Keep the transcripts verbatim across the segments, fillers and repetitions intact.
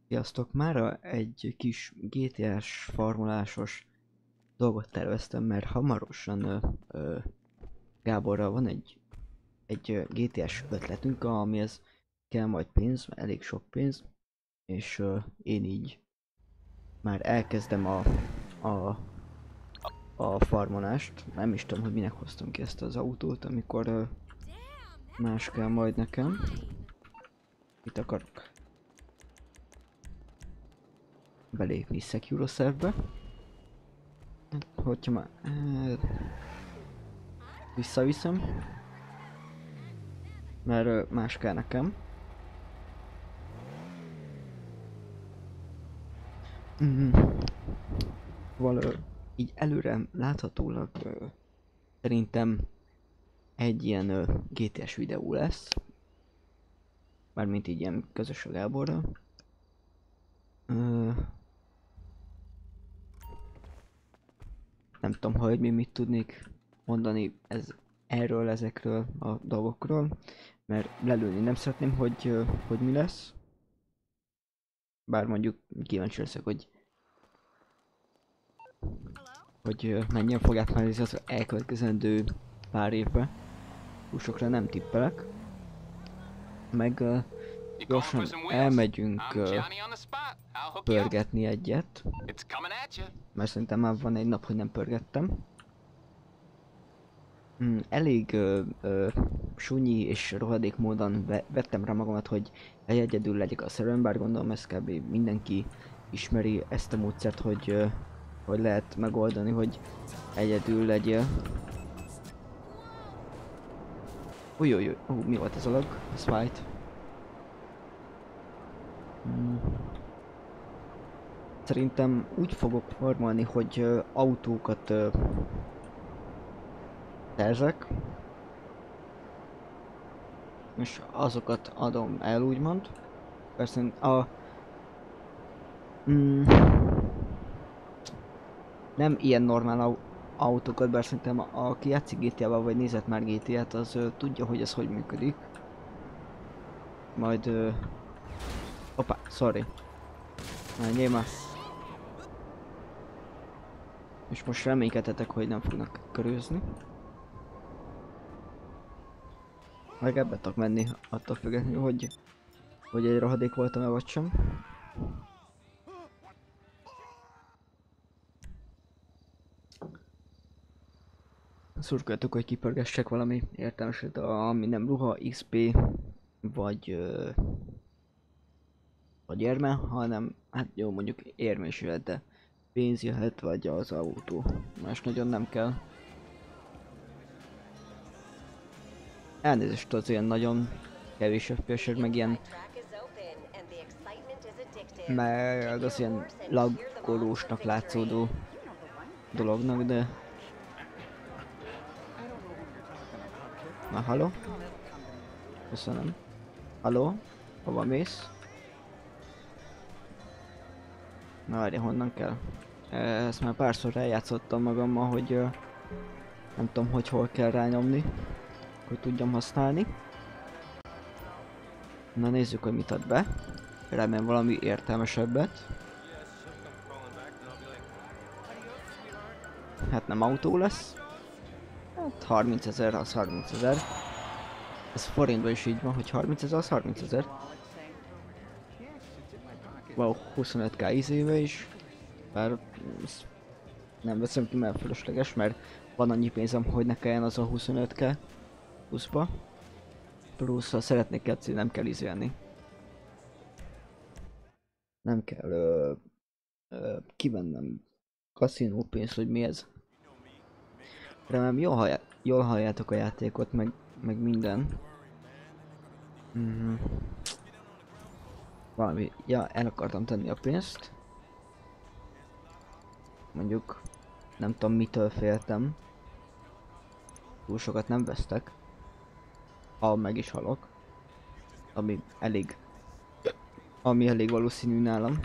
Sziasztok! Mára egy kis gé té es farmolásos dolgot terveztem, mert hamarosan ö, ö, Gáborral van egy, egy ö, gé té es ötletünk, amihez kell majd pénz, elég sok pénz, és ö, én így már elkezdem a, a, a farmolást. Nem is tudom, hogy minek hoztam ki ezt az autót, amikor ö, más kell majd nekem. Mit akarok? Belépni Secure szervbe. Hogyha már... eh, visszaviszem. Mert ö, más kell nekem. Mm. Val, ö, így előre láthatólag ö, szerintem egy ilyen ö, gé té es videó lesz. Mármint így ilyen közös a Gáborral. Ö, nem tudom, hogy mi mit tudnék mondani ez, erről, ezekről a dolgokról. Mert lelőni nem szeretném, hogy, ö, hogy mi lesz. Bár mondjuk kíváncsi leszek, hogy hogy ö, mennyien fogják már az elkövetkezendő pár évben. Túl nem tippelek. Meg uh, gyorsan elmegyünk uh, pörgetni egyet. Mert szerintem már van egy nap, hogy nem pörgettem. Mm, elég uh, uh, sunyi és rohadék módon ve vettem rá magamat, hogy egyedül legyek a szerven, bár gondolom ez kb. Mindenki ismeri ezt a módszert, hogy, uh, hogy lehet megoldani, hogy egyedül legyél. Ujjjjj, uh, mi volt ez a lag? Ez fájt. Hmm. Szerintem úgy fogok formálni, hogy uh, autókat uh, szerzek. És azokat adom el, úgymond. Persze a... Mm, nem ilyen normál au autókat, bár szerintem aki játszik gé té á-val, vagy nézett már gé té á-t, az uh, tudja, hogy ez hogy működik. Majd... Uh, Opa, sorry. Menjél már. És most reménykedhetek, hogy nem fognak körülzni. Meg ebbe tudok menni, attól függetlenül, hogy, hogy egy rohadék voltam-e vagy sem. Szurkoljatok, hogy kipörgessek valami értelmeset, ami nem ruha, iksz pé, vagy... Uh, vagy érme, hanem hát jó, mondjuk érme is jöhet, de pénz jöhet, vagy az autó. Más nagyon nem kell. Elnézést az ilyen nagyon kevés ef pé es-ek, meg ilyen... meg az ilyen laggolósnak látszódó dolognak, de... Na, halló? Köszönöm. Halló? Hova mész? Na várj, honnan kell? Ezt már párszor eljátszottam magammal, hogy uh, nem tudom, hogy hol kell rányomni, hogy tudjam használni. Na nézzük, hogy mit ad be. Remélem valami értelmesebbet. Hát nem autó lesz. Hát harmincezer az harmincezer. Ez forintban is így van, hogy harmincezer az harmincezer. Wow, huszonöt ká izébe is. Bár nem veszem ki, mert fölösleges, mert van annyi pénzem, hogy ne kelljen az a huszonöt ká pluszba. Plusz, ha szeretnék játszani, nem kell izélni. Nem kell ö, ö, kivennem kaszinó pénzt, hogy mi ez. Remélem jól, hallja, jól halljátok a játékot, meg, meg minden. Mm-hmm. Valami, ja, el akartam tenni a pénzt. Mondjuk, nem tudom mitől féltem. Túl sokat nem vesztek. Ha meg is halok. Ami elég... Ami elég valószínű nálam.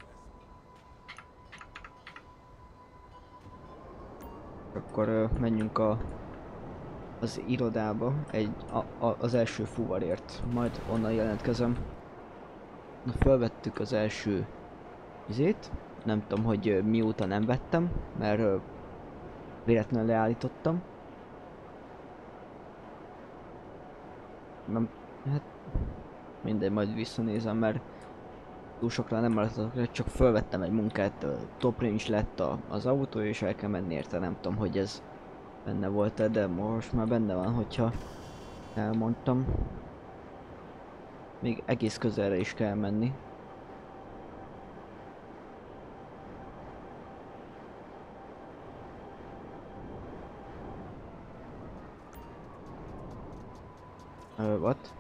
Akkor uh, menjünk a... az irodába, egy, a, a, az első fuvarért. Majd onnan jelentkezem. Na, fölvett, vettük az első izét. Nem tudom, hogy ö, mióta nem vettem, mert ö, véletlenül leállítottam. Nem, hát mindegy, majd visszanézem, mert túl sokra nem maradhatok, csak felvettem egy munkát, top range lett a, az autó, és el kell menni érte, nem tudom, hogy ez benne volt-e, de most már benne van, hogyha elmondtam. Még egész közelre is kell menni. Ö, what?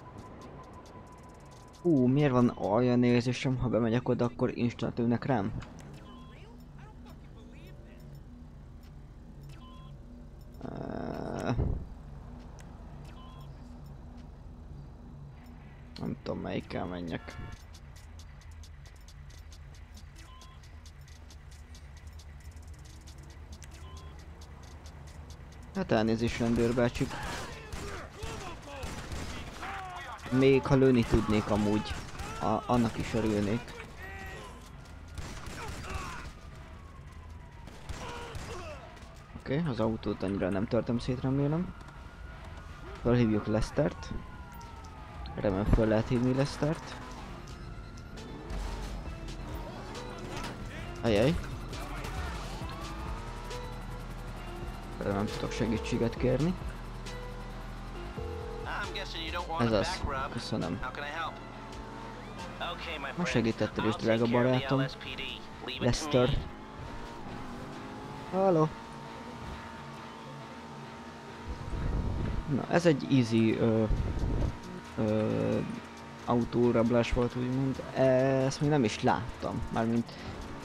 Hú, miért van olyan érzésem, ha bemegyek oda, akkor instant lőnek rám? Uh, nem tudom, melyikkel menjek. Hát elnézést, rendőrbácsik. Még ha lőni tudnék amúgy, a, annak is örülnék. Oké, okay, az autót annyira nem törtem szét, remélem. Felhívjuk Lestert. Remélem fel lehet hívni Lestert. Ajaj. Remélem tudok segítséget kérni. Ez az. Köszönöm. Ma segítettél is, drága barátom. Lester. Halló. Na, ez egy easy ö, ö, autórablás volt, úgymond. Ezt még nem is láttam. Mármint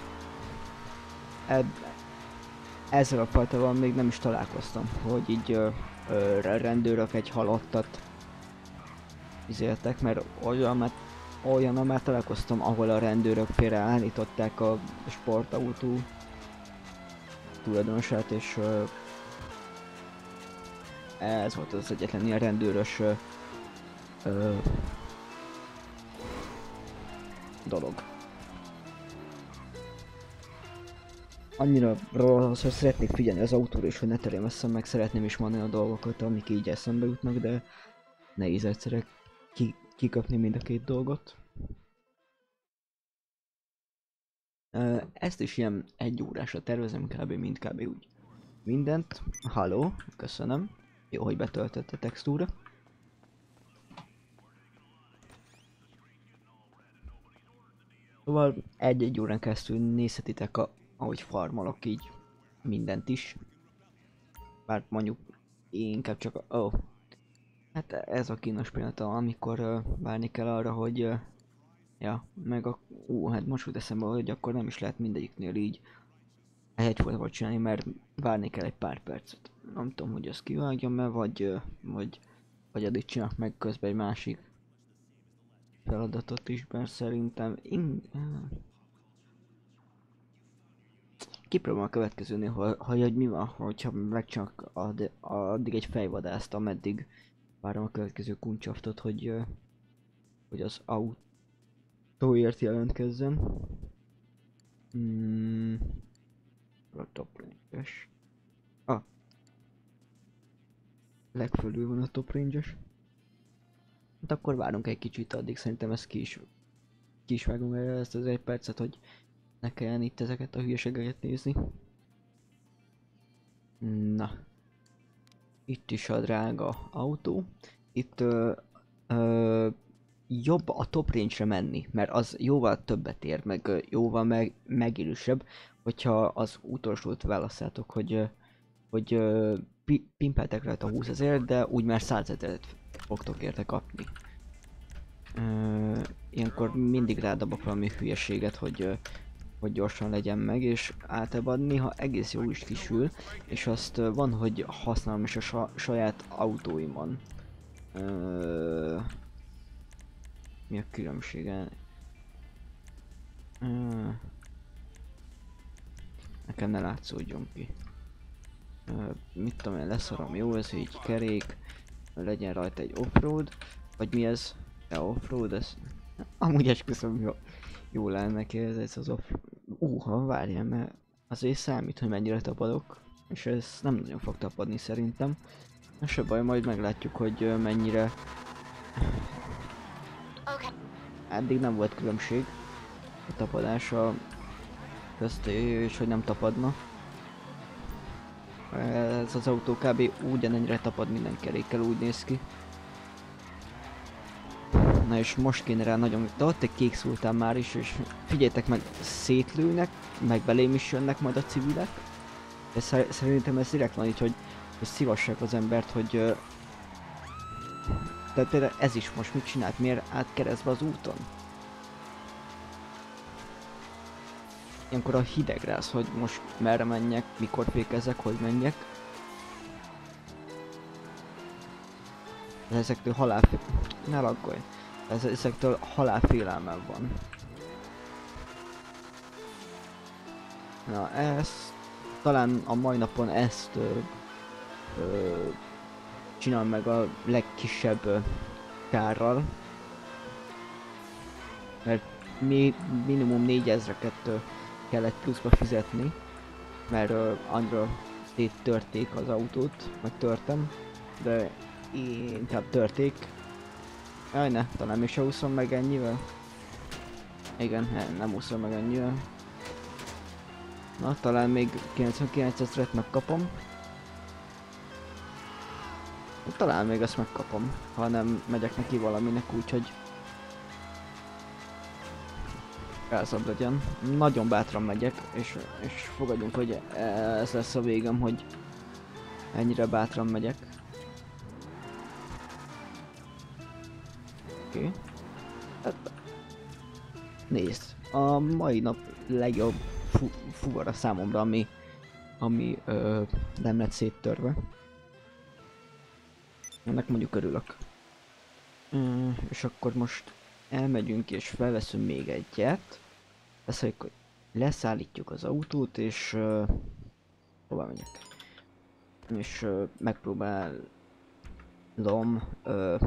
eb, ezzel a fajtával még nem is találkoztam, hogy így ö, ö, rendőrök egy halottat izéltek, mert olyan, mert olyan már találkoztam, ahol a rendőrök félreállították a sportautó tulajdonosát, és ö, ez volt az egyetlen ilyen rendőrös ö, ö, dolog. Annyira rossz, hogy szeretnék figyelni az autóra, és hogy ne terjem össze, meg szeretném is mondani a dolgokat, amik így eszembe jutnak, de nehéz egyszerre ki, kiköpni mind a két dolgot. Ö, ezt is ilyen egy órásra tervezem, kb. Mind kb. Úgy mindent. Halló, köszönöm. Jó, hogy betöltött a textúra. Szóval egy-egy órán keresztül nézhetitek, a, ahogy farmolok így mindent is. Bár mondjuk inkább csak a... Oh. Hát ez a kínos pillanat, amikor uh, várni kell arra, hogy... Uh, ja, meg a... Ú, uh, hát most jut eszembe, hogy akkor nem is lehet mindegyiknél így egyfolytában csinálni, mert várni kell egy pár percet. Nem tudom, hogy ezt kivágjam-e, vagy, uh, vagy, vagy addig csinálok meg közben egy másik feladatot is, mert szerintem... In... Uh, Kipróbálom a következőnél, hogy, hogy mi van, hogyha megcsinálok ad, addig egy fejvadászt, ameddig várom a következő kuncsaftot, hogy, hogy az autóért jelentkezzen. Hmm. A top range-es. Ah. Legfölül van a top range-es. Hát akkor várunk egy kicsit, addig szerintem ezt ki is, ki is vágom el ezt az egy percet, hogy ne kelljen itt ezeket a hülyeségeket nézni. Na. Itt is a drága autó. Itt ö, ö, jobb a top range-re menni, mert az jóval többet ér, meg ö, jóval meg, megélősebb, hogyha az utolsót választjátok, hogy, ö, hogy ö, pi, pimpeltek rajta húszezért, de úgy már százezret fogtok érte kapni. Ö, ilyenkor mindig rádabok valami hülyeséget, hogy ö, hogy gyorsan legyen meg, és általában néha egész jó is kisül, és azt uh, van, hogy használom is a sa saját autóimon. Uh, mi a különbsége? Uh, nekem ne látszódjon ki. Uh, mit tudom én, leszarom, jó ez így kerék, legyen rajta egy offroad, vagy mi ez? Ja, offroad, ez Amúgy esküszöm, jó, jó lenne neki ez, ez az off... Úha, várjál, mert azért számít, hogy mennyire tapadok. És ez nem nagyon fog tapadni szerintem. Na se baj, majd meglátjuk, hogy ö, mennyire... Eddig nem volt különbség a tapadása közt, és hogy nem tapadna. Ez az autó kb. Ugyanennyire tapad minden kerékkel, úgy néz ki. Na és most kéne rá nagyon... De ott egy kék szultán már is, és figyeljetek meg, szétlőnek, meg belém is jönnek majd a civilek. De szer szerintem ez direkt van így, hogy, hogy szívassák az embert, hogy... Uh, tehát például ez is most mit csinált? Miért állt keresztbe az úton? Ilyenkor a hidegre az, hogy most merre menjek, mikor fékezek, hogy menjek. De ezektől halálfé... Ne laggolj! Ez, ezektől halálfélelmem van. Na ezt... Talán a mai napon ezt... Ö, ö, csinál meg a legkisebb ö, kárral. Mert mi minimum négyezreket kellett pluszba fizetni. Mert ö, annyira széttörték az autót, meg törtem. De inkább törték. Jaj ne, talán még se úszom meg ennyivel. Igen, nem úszom meg ennyivel. Na, talán még kilencvenkilenc ezret megkapom. Talán még ezt megkapom, ha nem megyek neki valaminek, úgyhogy gázabb legyen. Nagyon bátran megyek, és, és fogadjunk, hogy ez lesz a végem, hogy ennyire bátran megyek. Oké. Okay. Hát, nézd, a mai nap legjobb fu fuvara számomra, ami, ami ö, nem lett széttörve. Ennek mondjuk örülök. Ö, és akkor most elmegyünk és felveszünk még egyet. Beszéljük, hogy leszállítjuk az autót és... Ö, hova megyek? És ö, megpróbálom ö,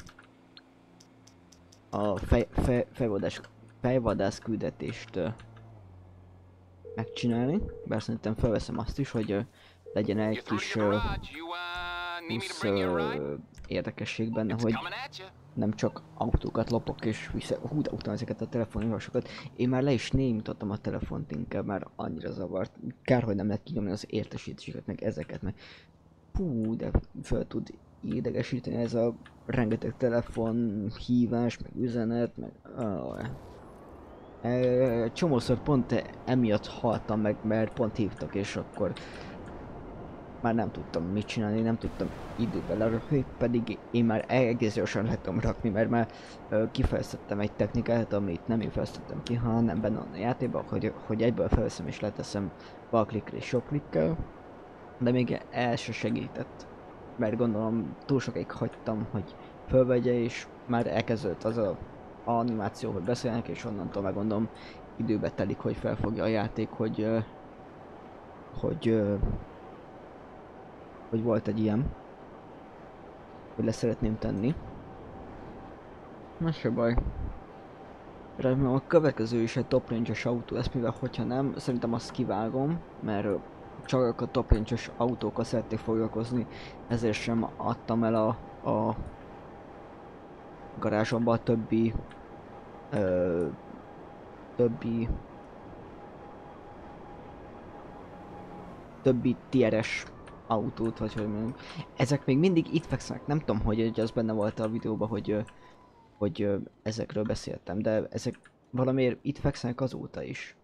a fej, fej, fejvadász, fejvadász küldetést ö, megcsinálni. Bár szerintem felveszem azt is, hogy ö, legyen egy kis ö, plusz ö, érdekesség benne, hogy nem csak autókat lopok és vissza... Hú, de utána ezeket a telefonhívásokat. Én már le is némítottam a telefont inkább, már annyira zavart. Kár, hogy nem lehet kinyomni az értesítéseket, meg ezeket, meg... Hú, de fel tud idegesíteni ez a rengeteg telefonhívás, meg üzenet, meg... Oh. E, csomószor pont emiatt haltam meg, mert pont hívtak, és akkor már nem tudtam mit csinálni, nem tudtam időben lerakni, pedig én már egész gyorsan le tudom rakni, mert már ö, kifejeztettem egy technikát, amit nem én fejeztettem ki, hanem benne a játékban, hogy, hogy egyből felveszem és leteszem bal klikkel és jobb klikkel, de még el se segített, mert gondolom túl sokáig hagytam, hogy fölvegye, és már elkezdődött az a animáció, hogy beszélnek, és onnantól meg gondolom időbe telik, hogy felfogja a játék, hogy ö, hogy ö, hogy volt egy ilyen, hogy le szeretném tenni. Na se baj. Remélem a következő is egy top range-es autó lesz, mivel hogyha nem, szerintem azt kivágom, mert csak a top range-es autókkal szeretnék foglalkozni, ezért sem adtam el a, a garázsomba a többi ö, többi többi tier-es autót, vagy hogy mondjuk. Ezek még mindig itt fekszenek, nem tudom, hogy az benne volt a videóban, hogy hogy ezekről beszéltem, de ezek valamiért itt fekszenek azóta is.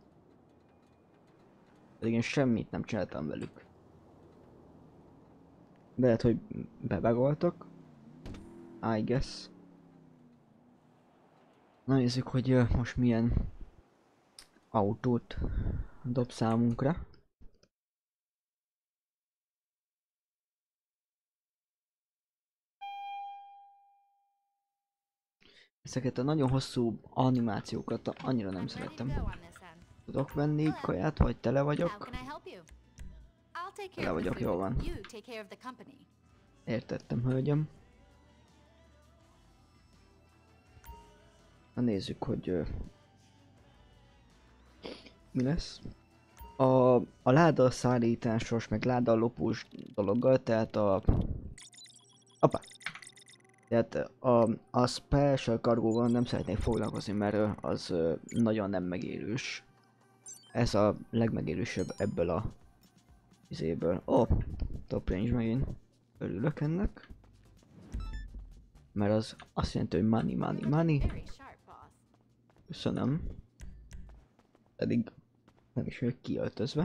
Pedig én semmit nem csináltam velük. De lehet, hogy bebegoltak. I guess. Na nézzük, hogy uh, most milyen autót dob számunkra. Ezeket a nagyon hosszú animációkat annyira nem szeretem. Tudok venni kaját, vagy tele vagyok? Tele vagyok, jól van. Értettem, hölgyem. Na nézzük, hogy ö, mi lesz. A, a láda szállításos, meg láda lopós dologgal, tehát a... Apa! Tehát a, a special cargóval nem szeretnék foglalkozni, mert ö, az ö, nagyon nem megérős. Ez a legmegérősebb ebből a izéből. Ó, oh, top range megint. Örülök ennek. Mert az azt jelenti, hogy money, money, money. Köszönöm. Pedig nem is vagyok kiöltözve.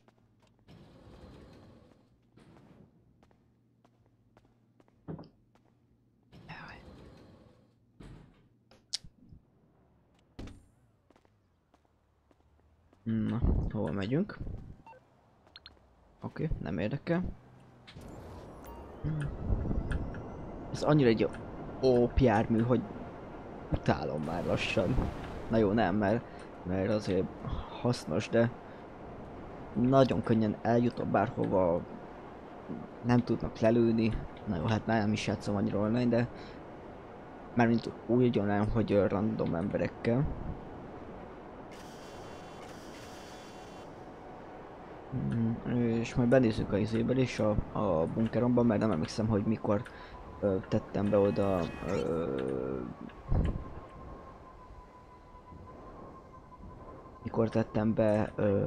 Na, hova megyünk? Oké, okay, nem érdekel. Ez annyira egy ó pé jármű, hogy utálom már lassan. Na jó, nem, mert, mert azért hasznos, de nagyon könnyen eljutok bárhova, nem tudnak lelőni. Na jó, hát nem is játszom annyira online, de mármint úgy online, hogy random emberekkel. Mm, és majd benézzük a izéből is a, a bunkeromban, mert nem emlékszem, hogy mikor ö, tettem be oda ö, mikor tettem be ö,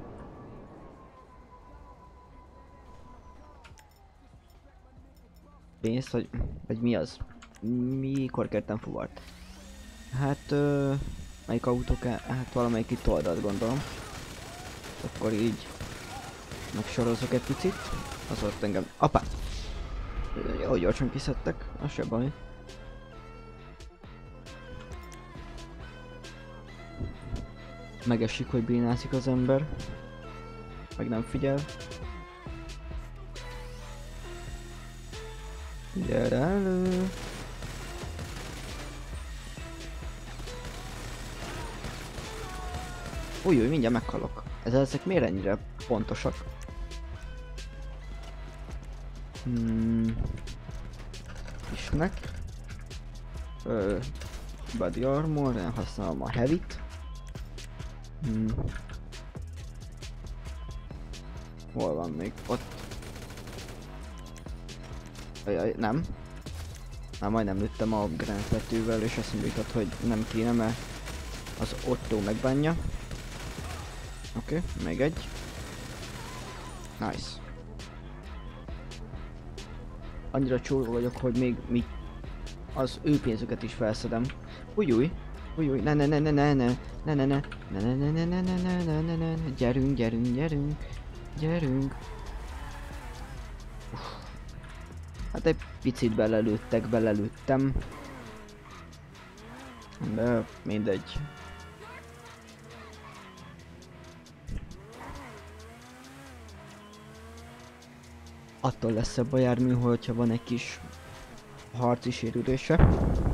pénzt, vagy, vagy mi az? Mikor kértem fuvart? Hát ö, melyik autók? Hát valamelyik itt oldalt gondolom. Akkor így megsorozok egy picit. Az volt engem. Apá! Jó gyorsan kiszedtek, az se baj. Megesik, hogy bénázik az ember. Meg nem figyel. Gyere elő! Új, új, mindjárt meghalok. Ez, ezek miért ennyire pontosak? Hmm. Isnek. Ö, body armor, én használom a heavy-t. Hmm. Hol van még? Ott. Ajaj, nem. Már majdnem lőttem a gránátvetővel, és azt mondjuk, hogy nem kéne, mert az Otto megbánja. Oké, okay, még egy. Nice. Annyira csóró vagyok, hogy még, még az ő pénzüket is felszedem. Újjúj, újjúj, ne ne ne ne ne ne ne ne ne ne ne ne ne ne ne ne ne ne ne gyerünk, gyerünk, gyerünk, gyerünk. Hát egy picit belelőttek, belelőttem. De mindegy. Attól lesz szebb a jármű, hogyha van egy kis harci sérülése.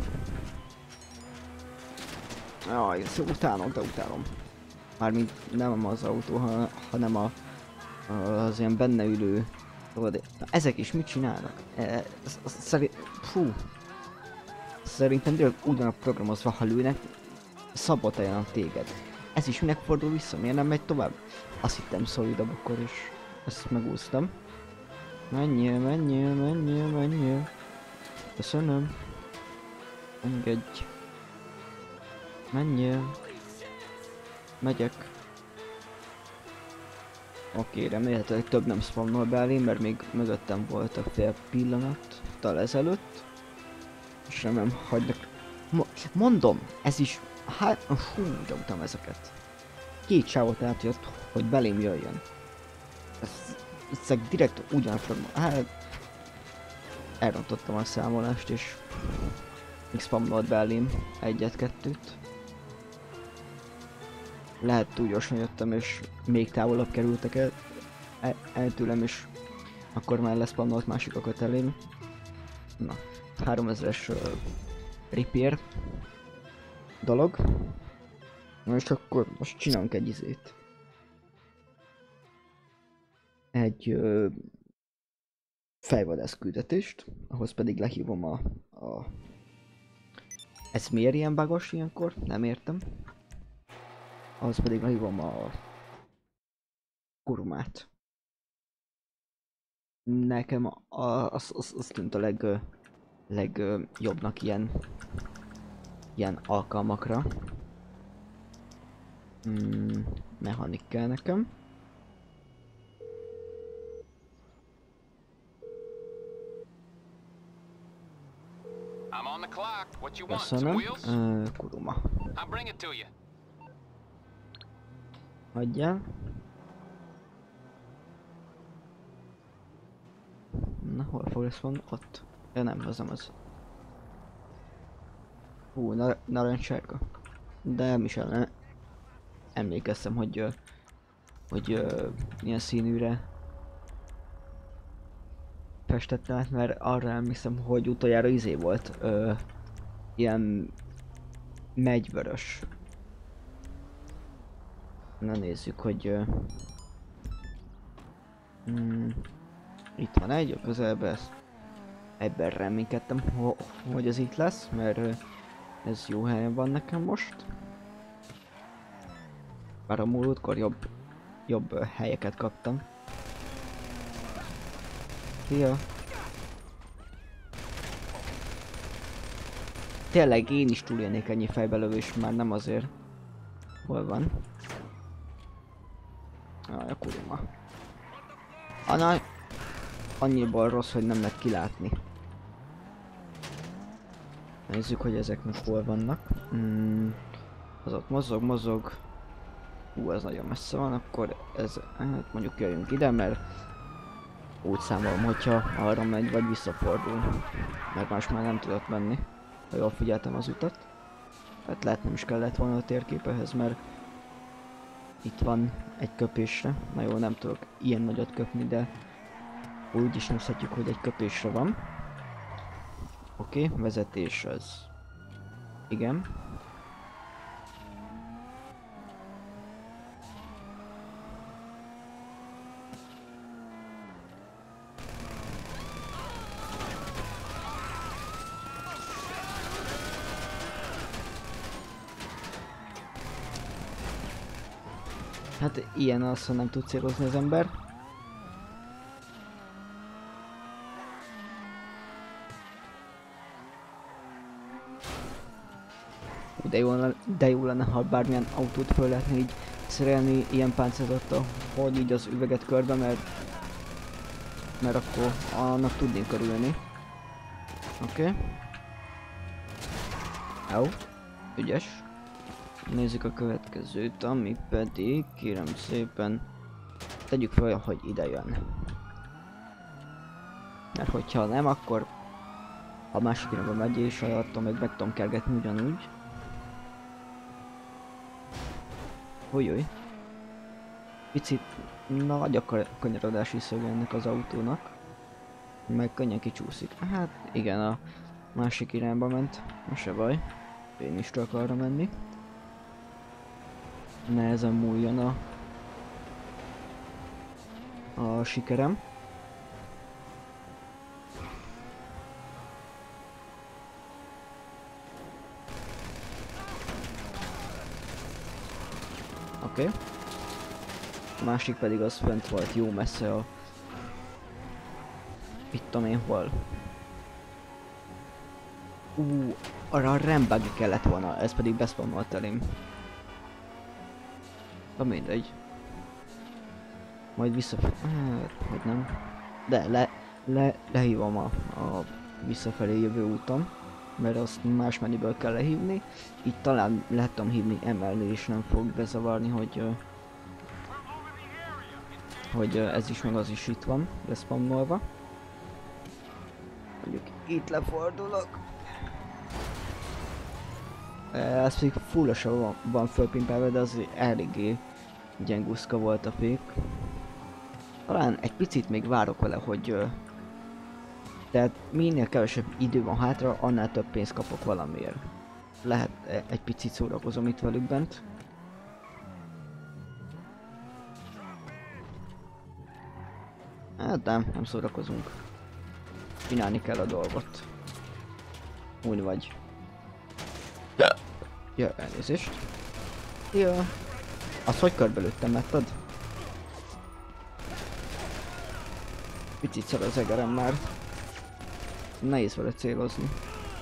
Jaj, ezt utálom, de utálom. Mármint nem az autó, ha, hanem a, az ilyen benne ülő. Na, ezek is mit csinálnak? E, szerint, fú. Szerintem direkt ugyanak programozva, ha lőnek, szabotáljanak téged. Ez is minek fordul vissza? Miért nem megy tovább? Azt hittem szolidabb akkor is. Ezt megúsztam. Menjél, menjél, menjél, menjél. Köszönöm. Engedj. Menjél. Megyek. Oké, remélhetőleg több nem spawnol be elém, mert még mögöttem volt a fél pillanattal ezelőtt. És remélem hagynak. Mo mondom, ez is... Hát... Hú, de utána ezeket. Két sávot átjött, hogy belém jöjjön. Ez... Ezek direkt ugyanforma... Hát... Elrontottam a számolást és... Még spamnolt be elém egyet-kettőt. Lehet túl gyorsan jöttem és még távolabb kerültek el, el, el tőlem, és akkor már leszpamnolt másikokat elém. Na, háromezres uh, repair dolog. Na és akkor most csinálunk egy izét. Egy uh, fejvadász küldetést, ahhoz pedig lehívom a, a Ez miért ilyen bugos ilyenkor? Nem értem. Az pedig meghívom a kurumát. Nekem a, az, az, az tűnt a leg, legjobbnak ilyen, ilyen alkalmakra. Hmm, mechanik kell nekem. I'm on the clock. What you want? Some Köszönöm. wheels? Uh, kuruma. I'll bring it to you. Hagyjál. Na, hol fog ez van? Ott. Ja nem, az nem az. Hú, na narancssárga. De mi sem ne. Emlékeztem, hogy uh, hogy uh, ilyen színűre festette át, mert arra emlékszem, hogy utoljára izé volt uh, ilyen megyvörös. Na nézzük, hogy uh, mm, itt van egy a közelben, ezt ebben reménykedtem, ho hogy ez itt lesz, mert uh, ez jó helyen van nekem most. Bár a múltkor jobb, jobb uh, helyeket kaptam. Szia! Tényleg én is túlélnék ennyi fejbelövés, már nem azért. Hol van? Jaj, a kuruma. Ana, annyiból rossz, hogy nem lehet kilátni. Nézzük, hogy ezek most hol vannak. Mm, az ott mozog, mozog. Hú, ez nagyon messze van, akkor ez, hát mondjuk jöjjünk ide, mert úgy számolom, hogyha arra megy, vagy visszafordul. Mert más már nem tudott menni, ha jól figyeltem az utat. Hát lehet nem is kellett volna a térképehez, mert itt van egy köpésre. Na jó, nem tudok ilyen nagyot köpni, de úgy is nézhetjük, hogy egy köpésre van. Oké, okay, vezetés az. Igen. Hát ilyen az, ha nem tud célozni az ember. De jó, de jó lenne, ha bármilyen autót föl lehetne így szerelni ilyen páncélzattal, hogy így az üveget körbe, mert mert akkor annak tudnék örülni. Oké. Okay. Jó. Ügyes. Nézzük a következőt, ami pedig, kérem szépen, tegyük fel, hogy ide jön. Mert hogyha nem, akkor a másik irányba megy, és attól meg meg tudom kergetni ugyanúgy. Újjúj. Picit nagy a kanyarodási szög ennek az autónak. Meg könnyen kicsúszik. Hát igen, a másik irányba ment. Most se baj. Én is csak arra menni. Nehezen múljon a, a sikerem. Oké. Okay. A másik pedig az fent volt jó messze a... Itt tudom én hol. Ú, arra a rembagi kellett volna, ez pedig beszpammolt elém. Na mindegy. Majd visszafelé... Hát, hogy nem. De le, le, lehívom a, a visszafelé jövő úton. Mert azt más menüből kell lehívni. Így talán lehet tudom hívni emelni, és nem fog bezavarni, hogy... Hogy ez is meg az is itt van, leszpammolva. Mondjuk itt lefordulok. Ez pedig fullosan van, van fölpimpelve, de az eléggé gyenguszka volt a fék. Talán egy picit még várok vele, hogy... Tehát minél kevesebb idő van hátra, annál több pénzt kapok valamiért. Lehet egy picit szórakozom itt velük bent. Hát nem, nem szórakozunk. Csinálni kell a dolgot. Úgy vagy. Ja, elnézést. Ja. Azt hogy körbelőttem, láttad? Picit szar az egerem már. Nehéz vele célozni.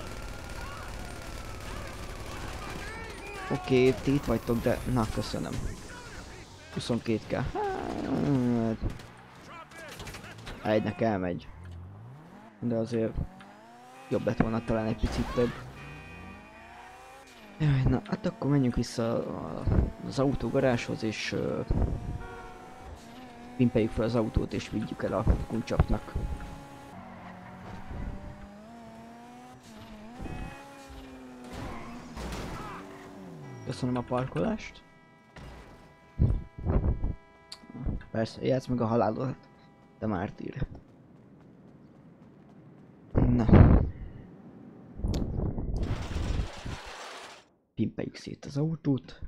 Oké, okay, ti itt vagytok, de... Na, köszönöm. huszonkét k. Hát... Egynek elmegy. De azért... Jobb lett volna talán egy picit több. Jaj, na, hát akkor menjünk vissza az autógarázshoz és... Uh, pimpeljük fel az autót és vigyük el a kuncsapnak. Köszönöm a parkolást. Persze, játsz meg a halálodat, de mártír. Na. Pimpeljük szét az autót.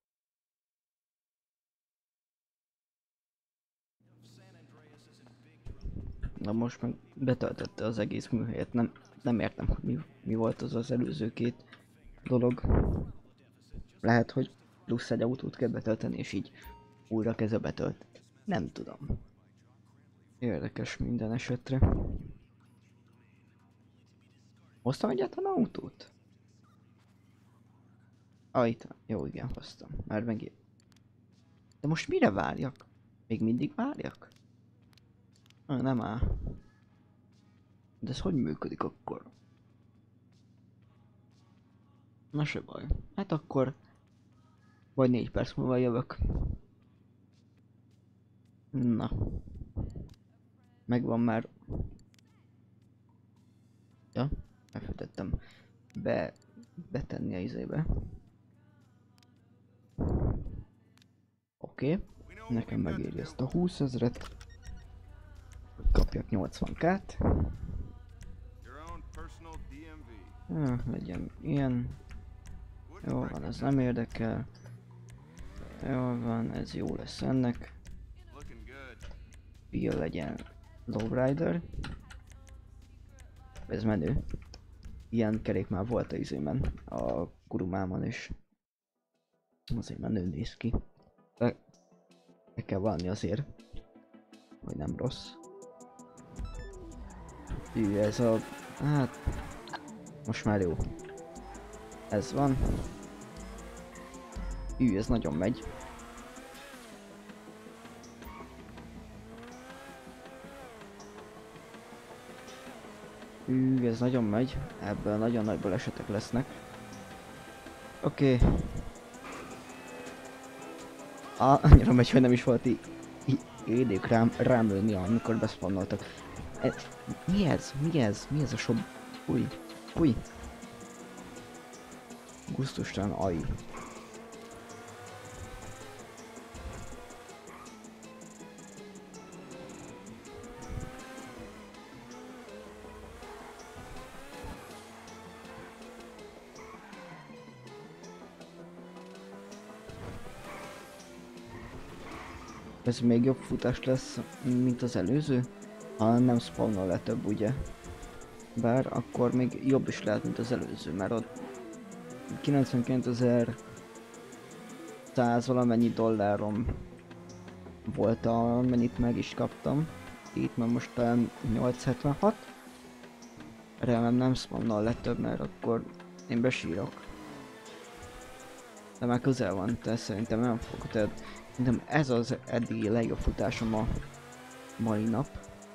Na most meg betöltötte az egész műhelyet. Nem, nem értem, hogy mi, mi volt az az előző két dolog. Lehet, hogy plusz egy autót kell betölteni, és így újra kezdve betölt. Nem tudom. Érdekes minden esetre. Hoztam egyáltalán autót? Ah, itt van. Jó, igen, hoztam. Már megint. De most mire várjak? Még mindig várjak? Ah, nem áll. De ez hogy működik akkor? Na se baj. Hát akkor... Vagy négy perc múlva jövök. Na. Megvan már. Ja, elfelejtettem be, betenni a izébe. Oké. Okay. Nekem megéri ezt a húszezret. Kapjak nyolcvan k-t. Ja, legyen ilyen. Jó van, ez nem érdekel. Jó van, ez jó lesz ennek. Bill legyen Lowrider. Ez menő. Ilyen kerék már volt a izémen, a Kurumámon is. Azért menő néz ki. De meg kell valni azért, hogy nem rossz. Hű, ez a... hát... most már jó. Ez van. Hű, ez nagyon megy. Hű, ez nagyon megy. Ebből nagyon nagy balesetek lesznek. Oké. Okay. Ah, annyira megy, hogy nem is volt idék rám, rám lőni, amikor beszpannoltak. E, mi ez? Mi ez? Mi ez a sob... Fúj. Fúj. Gusztustalan aj. Ez még jobb futás lesz, mint az előző, ha nem spawnol le több, ugye? Bár akkor még jobb is lehet, mint az előző, mert ott kilencvenkilencezer-száz valamennyi dollárom volt, amennyit meg is kaptam. Itt már most talán nyolcszázhetvenhat. Remélem nem spawnol le több, mert akkor én besírok. De már közel van, tehát szerintem nem fog, tehát szerintem ez az eddigi legjobb futásom a mai nap.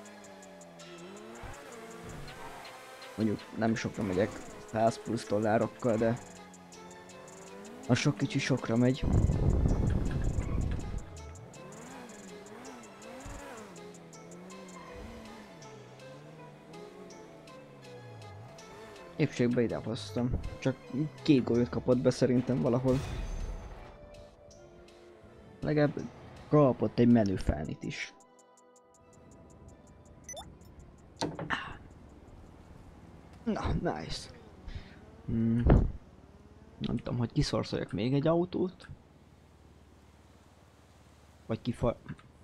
Mondjuk nem sokra megyek, száz plusz dollárokkal, de a sok kicsi sokra megy. Épségbe ide hoztam, csak két gólyot kapott be szerintem valahol. Legalább kapott egy menő felnit is. Na, nice. Hmm. Nem tudom, hogy kiszorszoljak még egy autót. Vagy kifa...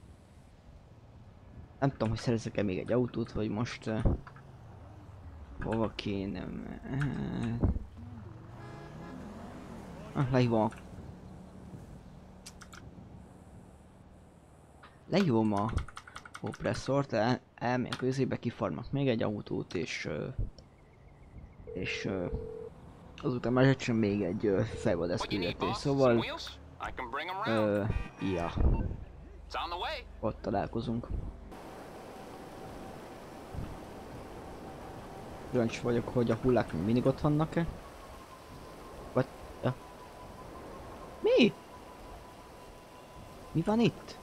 Nem tudom, hogy szerezek-e még egy autót, vagy most... Uh... hova kéne... Uh... Ah, lehívom a... Lehívom a kompresszort, el, elmegyek közébe, kifarmak még egy autót, és... ö, és... ö, azután már sem még egy ö, fejvadász What you need, küldetés, boss? Some szóval... wheels? I can bring 'em around. Ö, ja, It's on the way. ott találkozunk. Kíváncsi vagyok, hogy a hullák még mindig ott vannak-e? Vagy... Ja. Mi? Mi van itt?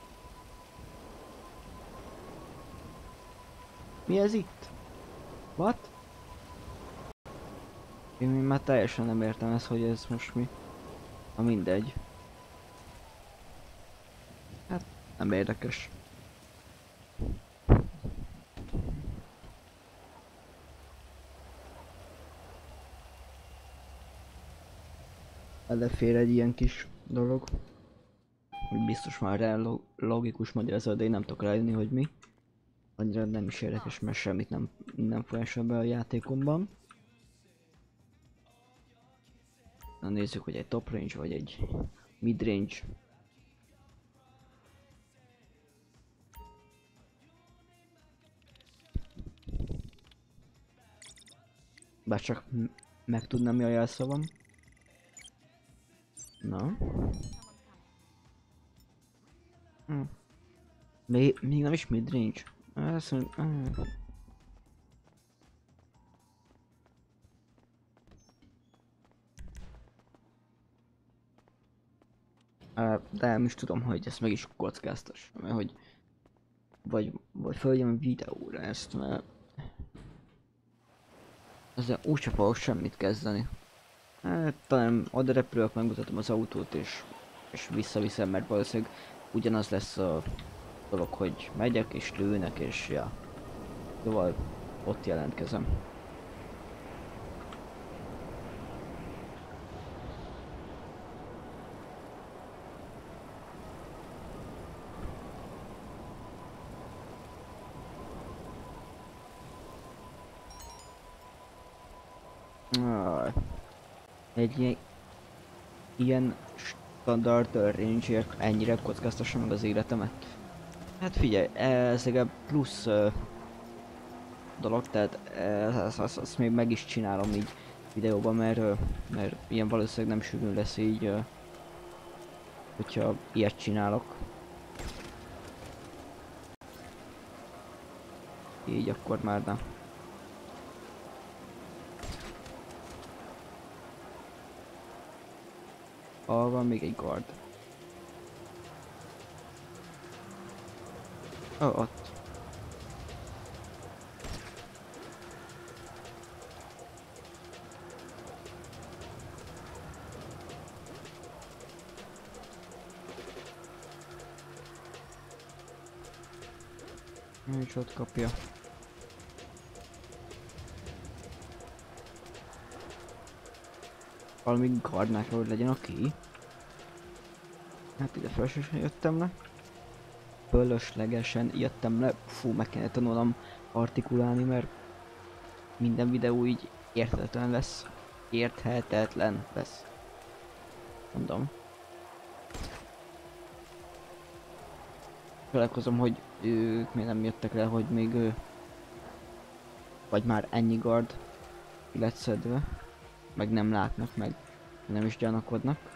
Mi ez itt? What? Én már teljesen nem értem ezt, hogy ez most mi. Na mindegy. Hát nem érdekes. Elefér egy ilyen kis dolog. Hogy biztos már rá lo logikus magyarázat, de én nem tudok rájönni, hogy mi. Annyira nem is érdekes, mert semmit nem, nem folyással be a játékomban. Na nézzük, hogy egy top range vagy egy mid range. Bár csak meg tudnám, mi a jelszavam. Na. Hm. Még, még nem is mid range. Azt mondom, ah. Uh, de nem is tudom, hogy ezt meg is kockáztas, mert hogy vagy, vagy följön videóra ezt, mert ezzel úgyse fogok semmit kezdeni. Hát talán oda repülök, megmutatom az autót és, és visszaviszem, mert valószínűleg ugyanaz lesz a dolog, hogy megyek és lőnek és ja. Szóval ott jelentkezem. Ah, egy ilyen, ilyen standard range-ért ennyire kockáztassam meg az életemet. Hát figyelj, ez legalább plusz uh, dolog, tehát ezt, ezt, ezt még meg is csinálom így videóban, mert, uh, mert ilyen valószínűleg nem sűrűn lesz így, uh, hogyha ilyet csinálok. Így akkor már nem. Ah, van még egy guard. Ó, oh, ott. Nincs ott kapja. Valami guardnák, hogy legyen aki. Hát ide felsősen jöttem le. Fölöslegesen jöttem le. Fú, meg kellene tanulnom artikulálni, mert minden videó így érthetetlen lesz. Érthetetlen lesz. Mondom. Találkozom, hogy ők még nem jöttek le, hogy még ő... Vagy már ennyi guard ki lett szedve. Meg nem látnak, meg nem is gyanakodnak.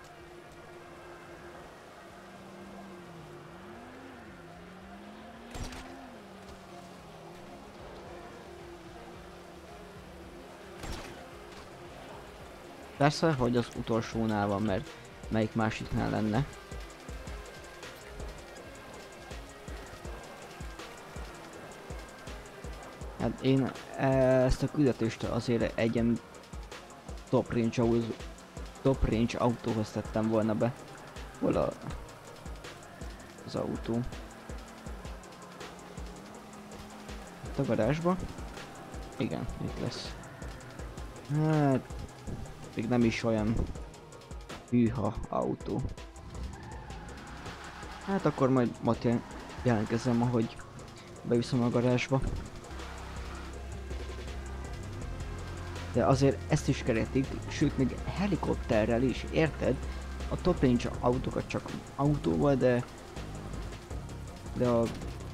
Persze, hogy az utolsónál van, mert melyik másiknál lenne. Hát én ezt a küldetést azért egyen top range, ahhoz, top range autóhoz tettem volna be. Hol a, az autó? Itt a garázsba? Igen, itt lesz. Hát... még nem is olyan hűha autó. Hát akkor majd majd jelentkezem, ahogy beviszem a garázsba. De azért ezt is kerítik, sőt még helikopterrel is, érted? A top range autókat csak autóval, de... De a...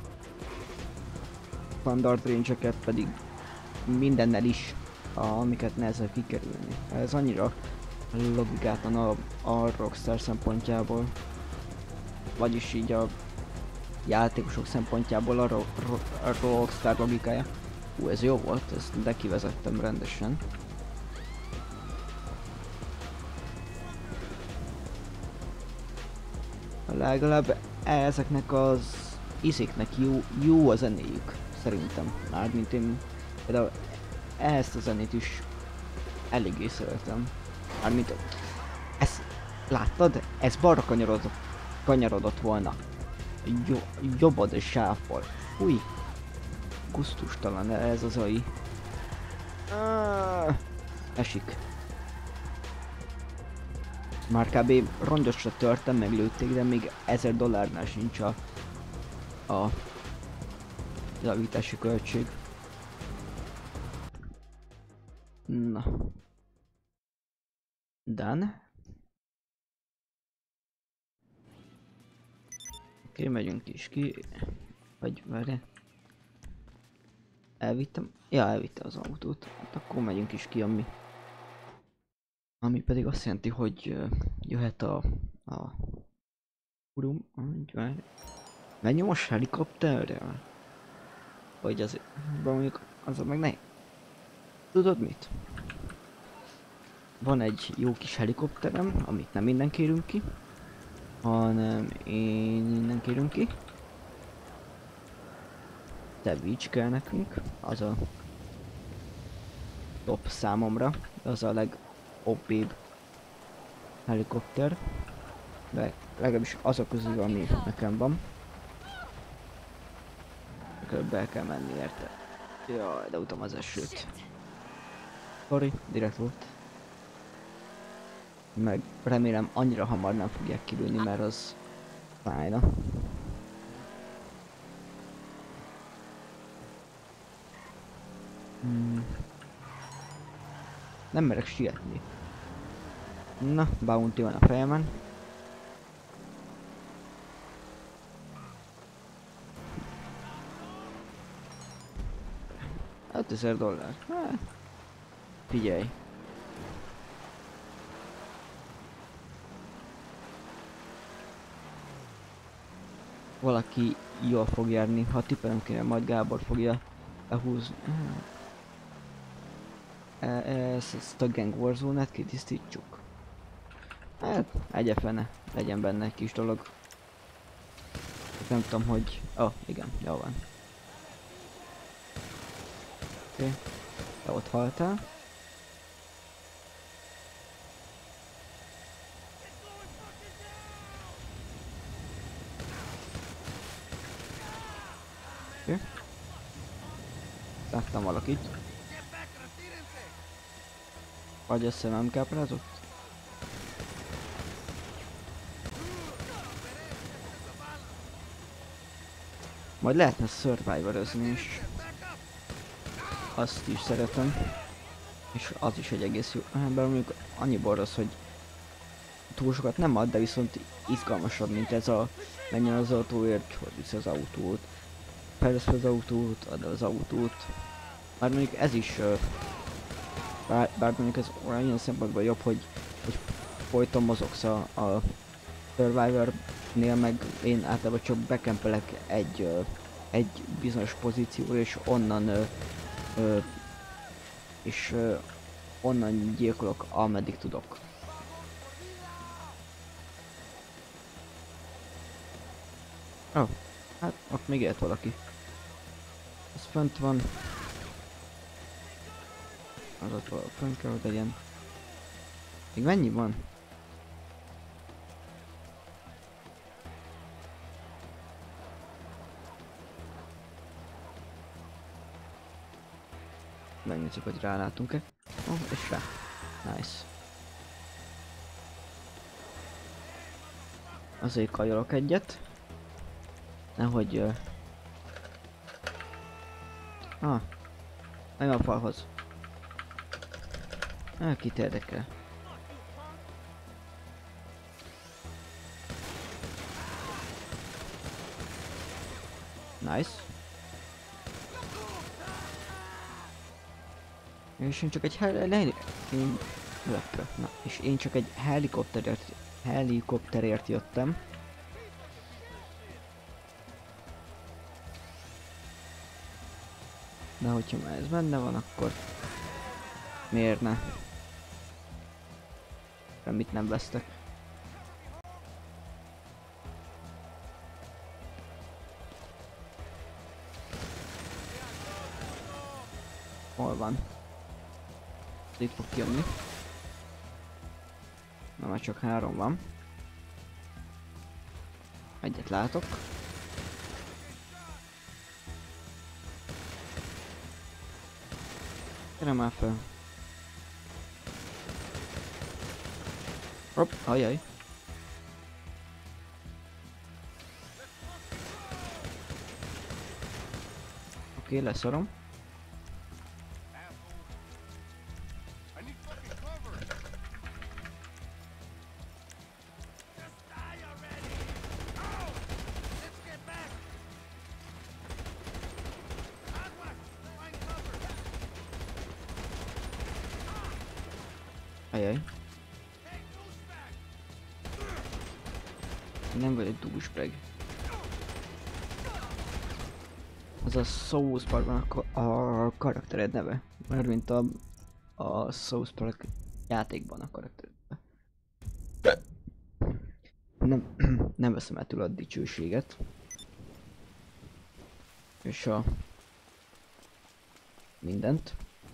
standard range-eket pedig mindennel is, a, amiket nehezebb kikerülni. Ez annyira logikátlan a, a Rockstar szempontjából. Vagyis így a játékosok szempontjából a, ro ro a Rockstar logikája. Hú, ez jó volt, ezt de kivezettem rendesen. Legalább ezeknek az izéknek jó, jó a zenéjük, szerintem. Mármint én például ezt a zenét is eléggé szeretem. Mármint ezt láttad? Ez balra kanyarodott, kanyarodott volna. Jó, jobbad és sávból. Fúj! Gusztustalan ez az ai. Ah, esik. Már kb. Rongyosra törtem, meglőtték, de még ezer dollárnál sincs a, a javítási költség. Na. Done. Oké, okay, megyünk is ki. Vagy várj. Elvittem? Ja, elvitte az autót. Hát akkor megyünk is ki, ami... Ami pedig azt jelenti, hogy uh, jöhet a... a... Urum... Menjünk most helikopterrel? Vagy az... Mondjuk az meg ne... Tudod mit? Van egy jó kis helikopterem, amit nem innen kérünk ki, hanem én innen kérünk ki. Savage kell nekünk, az a top számomra, az a legoppibb helikopter, de legalábbis azok közül, ami nekem van. Be kell menni érte. Jaj, de utam az esőt. Sorry, direkt volt. Meg remélem annyira hamar nem fogják kilőni, mert az fájna. Hmm. Nem merek sietni. Na, bounty van a fejemen. ötezer dollár. Hát, figyelj. Valaki jól fog járni, ha tippelem kéne, majd Gábor fogja lehúzni. E ez, ezt a Gang Warzone-et kitisztítsuk. Hát, egyefene, legyen benne egy kis dolog. Nem tudom, hogy... Oh, igen, jó van. Oké, okay. Te ott haltál. Oké. Okay. Láttam valakit. Vagy a szemem káprázott? Majd lehetne survivorozni is. Azt is szeretem. És az is egy egész jó. Bár mondjuk annyiból rossz, hogy túl sokat nem ad, de viszont izgalmasabb, mint ez a menjen az autóért, hogy vissza az autót. Fejlesz az autót, ad az autót. Bár mondjuk ez is... Bár, bár mondjuk ez olyan szempontból jobb, hogy, hogy folyton mozogsz a, a Survivor-nél, meg én általában csak bekempelek egy, egy bizonyos pozícióra, és onnan ö, ö, és ö, onnan gyilkolok, ameddig tudok. Ó, oh, hát ott még élt valaki. Ez fönt van. Az ott valahol fönt kell, hogy legyen. Még mennyi van? Megnézzük, hogy rálátunk-e. Ó, oh, és rá. Nice. Azért kajolok egyet. Nehogy... Uh... Ah. Menj a falhoz. Ah, kit érdekel. Nice. És én csak egy hel... Le... Én... Löppö. Na, és én csak egy helikopterért... Helikopterért jöttem. De hogyha már ez benne van, akkor... Miért ne? Semmit nem vesztek. Hol van? Itt fog kijönni. Na, már csak három van. Egyet látok. Gyere már fel. Hopp, ajaj. Oké, leszarom. Ajaj. Nem vagy egy douchebag. Az a South Parkban a, a karaktered neve. Mert mint a, a South Park játékban a karaktered neve. Nem, nem veszem el tőle a dicsőséget. És a... mindent.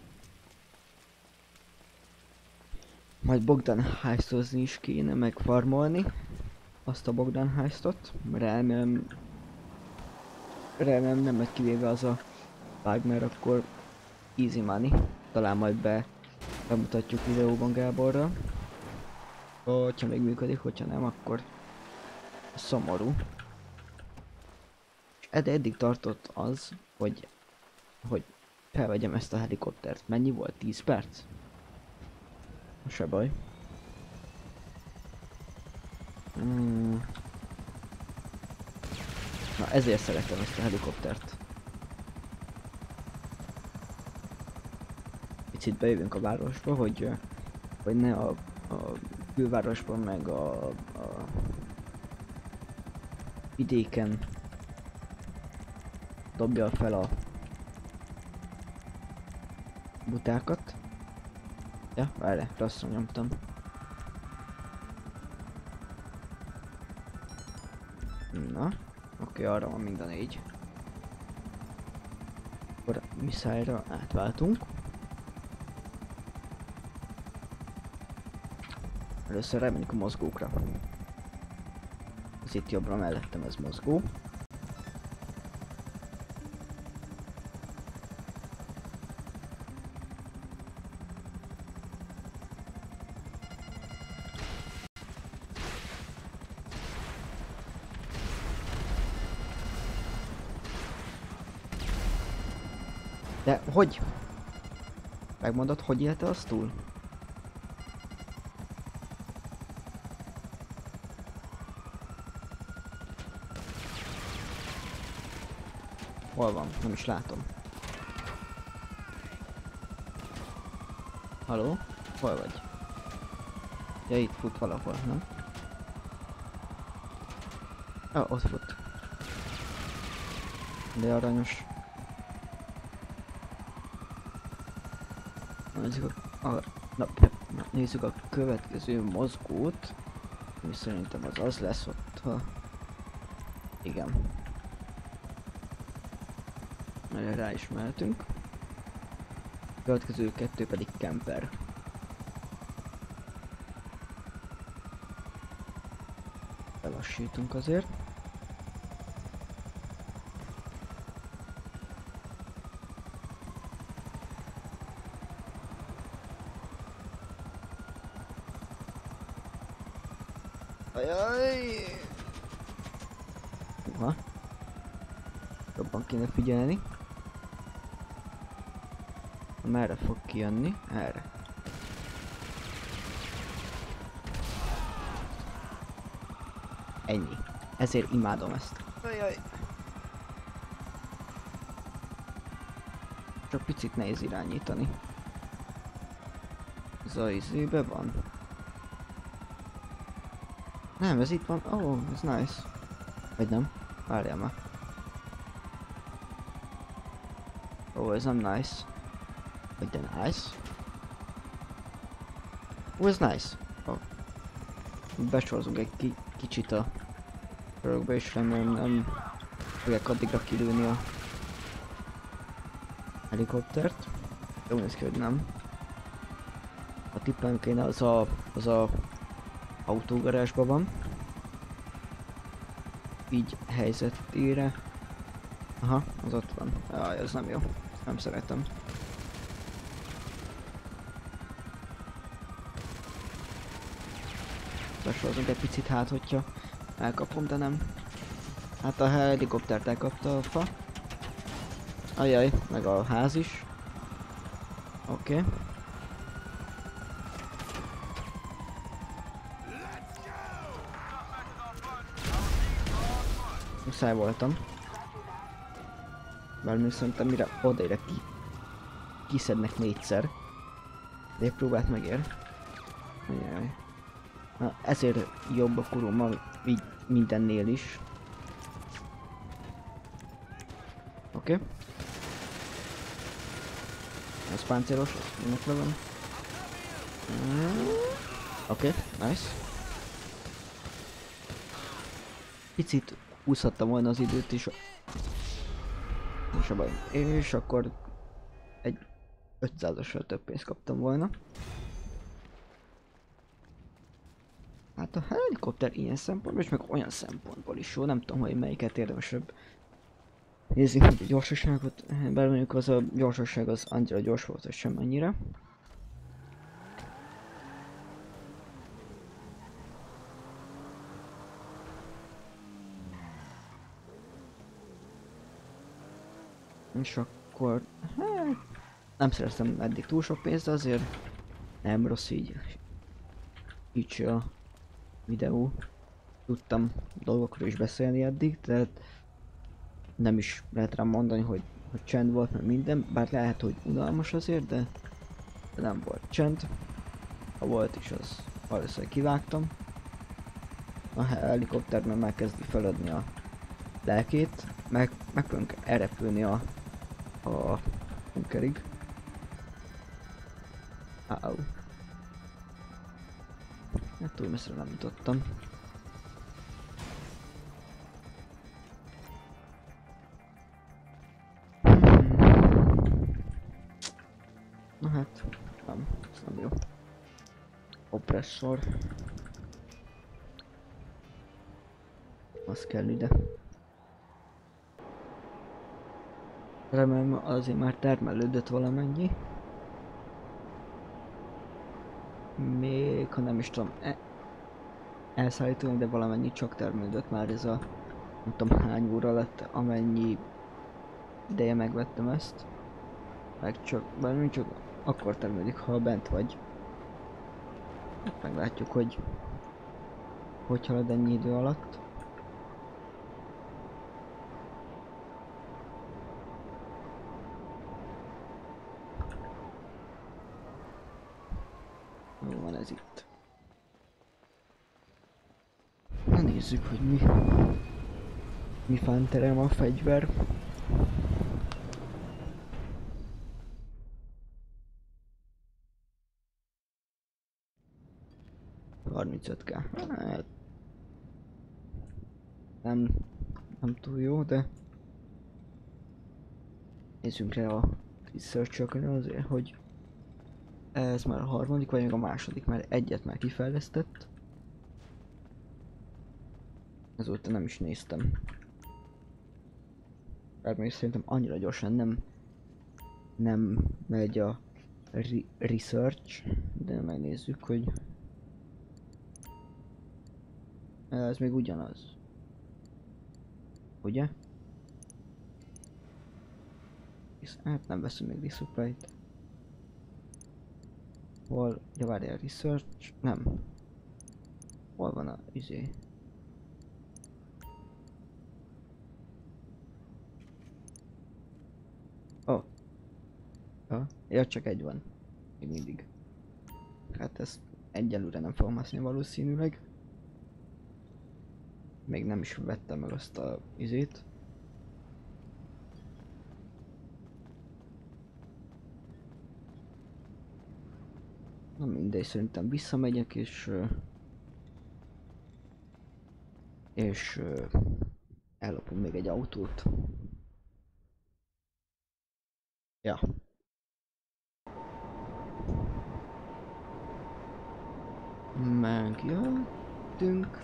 Majd Bogdan heistozni is kéne megfarmolni. Azt a Bogdan heistot. Remélem... Remélem nem lett kivéve az a bug, mert akkor easy money. Talán majd be bemutatjuk videóban Gáborra. Hogyha még működik, hogyha nem, akkor szomorú. És ed eddig tartott az, hogy, hogy felvegyem ezt a helikoptert. Mennyi volt? tíz perc? Se baj. Hmm. Na, ezért szeretem ezt a helikoptert. Picit bejövünk a városba, hogy, hogy ne a, a külvárosban meg a, a vidéken dobja fel a butákat. Ja, várj, rosszul nyomtam. Na, oké, arra van mind a négy. Akkor a miszájra átváltunk. Először reményük a mozgókra. Ez itt jobbra mellettem, ez mozgó. De hogy? Megmondod, hogy élte azt túl? Hol van? Nem is látom. Haló? Hol vagy? Ja, itt fut valahol, nem? Ah, ott fut. De aranyos. Nézzük a, a, na, na, nézzük a következő mozgót. Mi szerintem az az lesz ott, ha... Igen. Erre rá is mehetünk. A következő kettő pedig camper. Belassítunk azért. Ajaj! Uha. Jobban kéne figyelni. Merre fog kijönni? Erre. Ennyi. Ezért imádom ezt. Ajaj. Csak picit nehéz irányítani. Ez a izébe van? Nem, ez itt van. Oh, ez nice. Vagy nem? Várjál már. Ó, oh, ez nem nice. Vagy de nice. Ó, oh, ez nice. Oh. Becsorzunk egy ki kicsit a sorokba, és remélem nem fogják addigra kilőni a helikoptert. Jó néz ki, hogy nem. A tippem kéne, az a, az a autógarázsban van. Így helyzetére. Aha, az ott van. Jaj, ez nem jó. Nem szeretem. Besorozunk egy picit, hát hogyha elkapom, de nem. Hát a helikoptert elkapta a fa. Ajaj, meg a ház is. Oké. Okay. Muszáj voltam. Bár még szerintem mire odaére ki kiszednek négyszer. De egy próbát megér. Ajaj. Na, ezért jobb a kuruma így mindennél is. Oké. Okay. Ez páncélos, ennek le van. Oké, okay, nice. Picit húzhattam volna az időt is. És a baj. És akkor egy ötszázassal több pénzt kaptam volna. Hát a helikopter ilyen szempontból, és meg olyan szempontból is jó, nem tudom, hogy melyiket érdemesebb nézni, hogy a gyorsaságot, bár mondjuk az a gyorsaság az annyira gyors volt, hogy sem annyira. És akkor, hát, nem szereztem eddig túl sok pénzt, de azért nem rossz így, így a videó. Tudtam dolgokról is beszélni eddig, tehát nem is lehet rám mondani, hogy, hogy csend volt, mert minden, bár lehet, hogy unalmas azért, de, de nem volt csend. Ha volt is, az valószínűleg kivágtam. A helikopter már megkezdi feladni a lelkét, meg megpróbálunk elrepülni a, a bunkerig. Au. Hát túl messzire nem jutottam. Na hát, nem, ez nem jó. Oppresszor. Az kell ide. Remélem azért már termelődött valamennyi. Még ha nem is tudom e elszállítunk, de valamennyi csak termelődött már ez a nem tudom hány óra lett, amennyi ideje megvettem ezt. Meg csak, bármi csak akkor termelődik, ha bent vagy. Hát meglátjuk, hogy hogy halad ennyi idő alatt. Jó van ez itt. Na nézzük, hogy mi mi fánterem a fegyver. harmincöt k. Hát, nem, nem túl jó, de nézzünk rá a research-ökre azért, hogy ez már a harmadik, vagy még a második, mert egyet már kifejlesztett. Azóta nem is néztem. Bár még szerintem annyira gyorsan nem nem megy a re research, de megnézzük, hogy ez még ugyanaz. Ugye? Hát nem veszünk még resupply-t. Hol? Ja, várjál, research? Nem. Hol van a izé? Ha? Ja, csak egy van. Még mindig. Hát ezt egyelőre nem fogom használni valószínűleg. Még nem is vettem meg azt a izét. Na mindegy, szerintem visszamegyek és... És... ellopom még egy autót. Ja. Megjöttünk.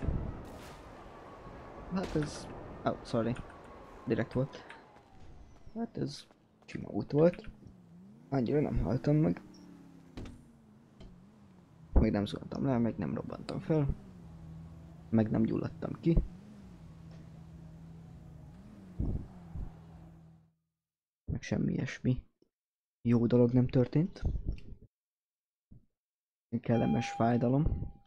Hát ez... Oh, sorry. Direkt volt. Hát ez... Sima út volt. Annyira nem haltam meg. Még nem zuhantam le, meg nem robbantam fel. Meg nem gyulladtam ki. Meg semmi ilyesmi jó dolog nem történt. Kellemes fájdalom.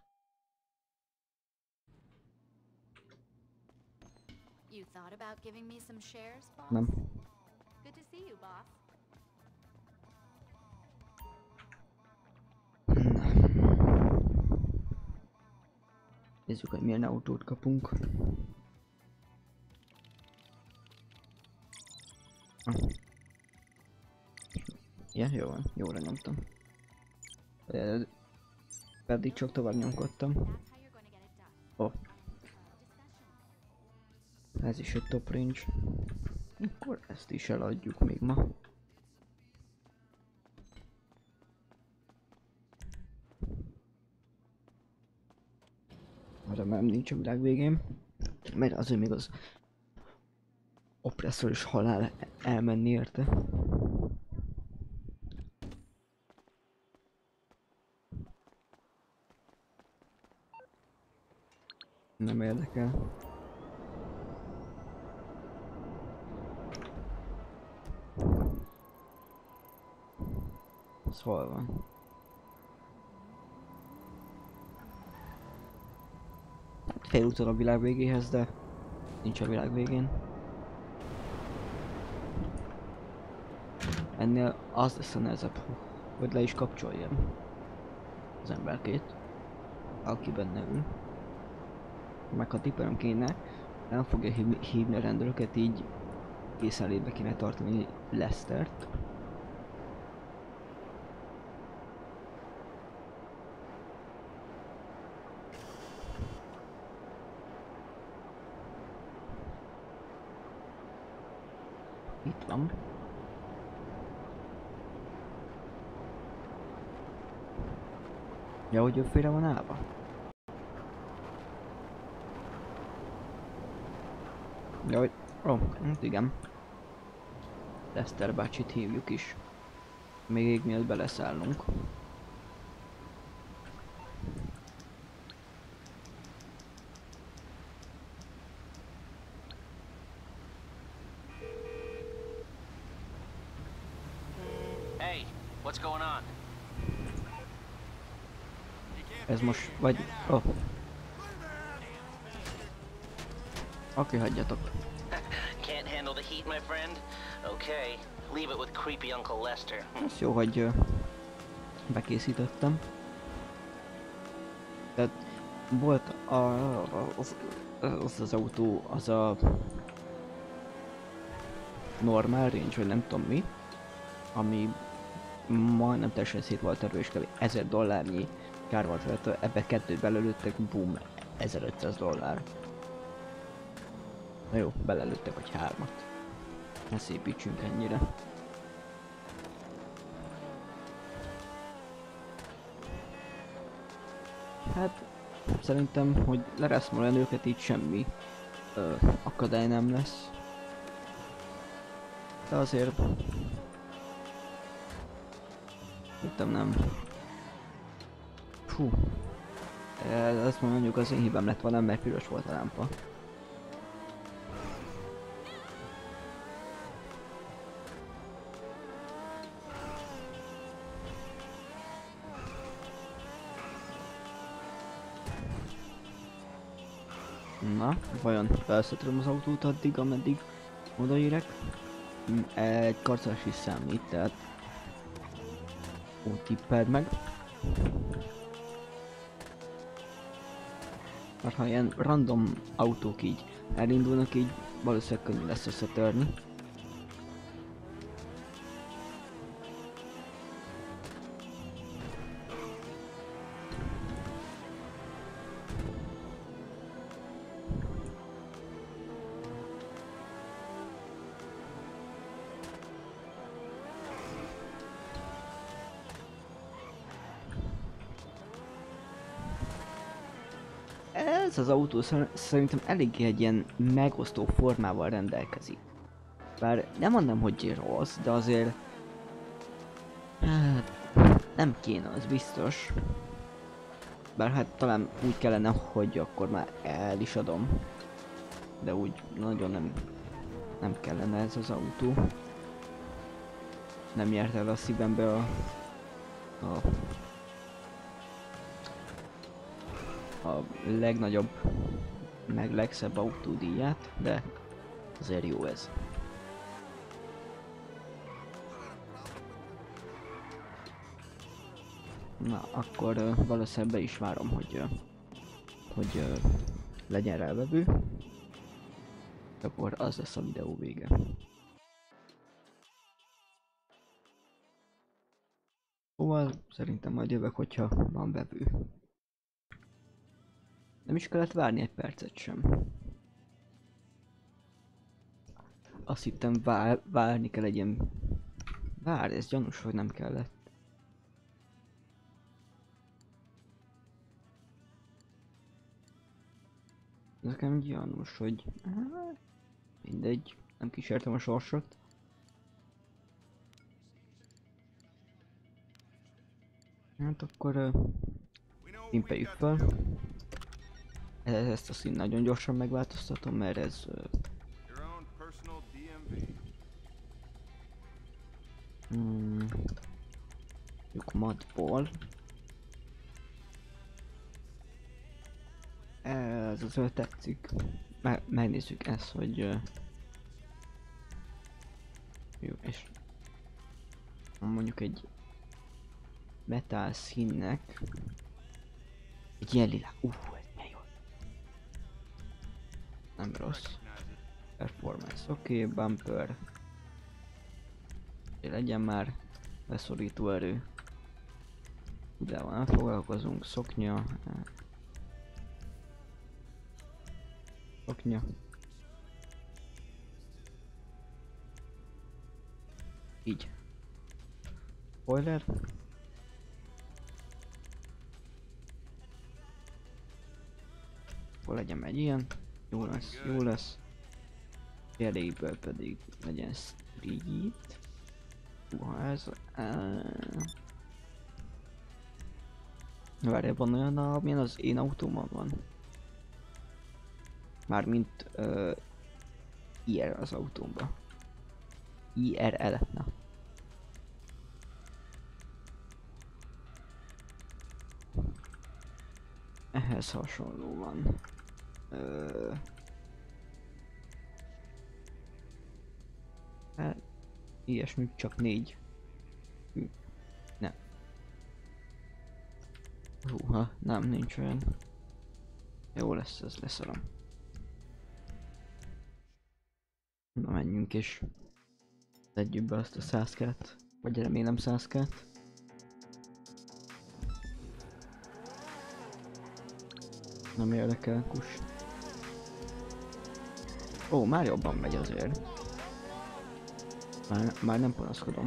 You thought about giving me some shares, boss? Nem. Good to see you, boss. Nézzük, hogy milyen autót kapunk. Ah. Ja, jó van, jóra nyomtam. Eh, Pedig csak tovább nyomkodtam. That's how you're going to get it done. Ó, oh, ez is egy top range. Akkor ezt is eladjuk még ma. Remélem nincs a világ végén. Mert azért még az oppresszor is halál elmenni érte. Nem érdekel. Ez hol van? Hát félúton a világ végéhez, de nincs a világ végén. Ennél az lesz a nehezebb, hogy le is kapcsoljam az emberkét, aki benne ül. Meg ha tippelem kéne, nem fogja hívni, hívni a rendőröket, így készenlétbe kéne tartani Lestert. Itt van. Ja, hogy ő félre van állva? Ja, hogy... Ó, oh, hát igen. Lester bácsit hívjuk is. Még mielőtt beleszállunk. Hey, what's going on? Ez most vagy... Ó. Oh. Oké, hagyjatok. Can't handle the heat, my friend? Okay, leave it with creepy Uncle Lester. Ez jó, hogy uh, bekészítettem. Tehát volt a, az, az az autó, az a normál range, vagy nem tudom mi, ami majdnem teljesen szét volt erős, kb. ezer dollárnyi kár volt vele, ebbe kettőt belelőttek, boom, ezerötszáz dollár. Na jó, belelőttek vagy hármat. Ne szépítsünk ennyire. Hát szerintem, hogy lereszmolni őket így semmi ö, akadály nem lesz. De azért... Hittem nem. Fú. Ezt mondjuk az én hibám lett volna, mert piros volt a lámpa. Na, vajon felszötröm az autót addig, ameddig odaérek? Egy karcolás is számít, tehát Ó, tippeld meg. Mert ha ilyen random autók így elindulnak, így valószínűleg könnyű lesz összetörni. Ez az autó szer- szerintem eléggé egy ilyen megosztó formával rendelkezik. Bár nem mondom, hogy rossz, de azért... Hát... Nem kéne, az biztos. Bár hát talán úgy kellene, hogy akkor már el is adom. De úgy nagyon nem... Nem kellene ez az autó. Nem járt el a szívembe a... A... a legnagyobb, meg legszebb autódíját, de azért jó ez. Na, akkor uh, valószínűleg be is várom, hogy, uh, hogy uh, legyen rá vevő. Akkor az lesz a videó vége. Szóval szerintem majd jövök, hogyha van vevő. Nem is kellett várni egy percet sem. Azt hittem vár, várni kell egy ilyen... Vár, ez gyanús, hogy nem kellett. Nekem gyanús, hogy... Mindegy, nem kísértem a sorsot. Hát akkor... Uh, Pimpeljük fel. Ezt a szín nagyon gyorsan megváltoztatom, mert ez... Uh, hmm, madból. Ez az ő tetszik. Me megnézzük ezt, hogy... Uh, jó, és... Mondjuk egy... Metal színnek... Egy ilyen lila... Uh, nem rossz. Performance, oké, okay, bumper. Legyen már beszorító erő. Tudával nem foglalkozunk, szoknya. Szoknya. Így. Spoiler. Akkor legyen egy ilyen. Jó lesz, jó lesz. Eléből pedig legyen street. Uha, ez... Uh... Várjál, van olyan, amilyen az én autómon van. Mármint... Uh, I R az autómba. I R L, na. Ehhez hasonló van. Uh, hát, ilyesmi, csak négy. Hű, nem. Húha, nem, nincs olyan. Jó lesz, ez leszarom. Na menjünk és tegyük be azt a százkát, vagy remélem százkát. Nem érdekel, kus. Ó, már jobban megy azért. Már, már nem panaszkodom.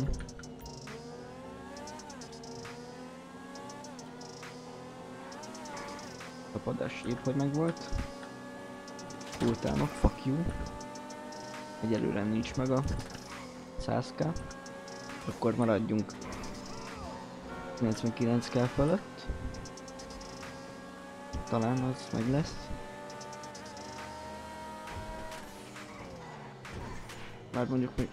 Tapadás épp, hogy megvolt. Ultánok, fuck you. Egyelőre nincs meg a száz ká. Akkor maradjunk kilencvenkilenc ká fölött. Talán az meg lesz. Már mondjuk még...